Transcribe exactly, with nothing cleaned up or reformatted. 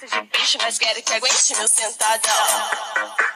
de bicho, mas quero que aguente meu sentadão.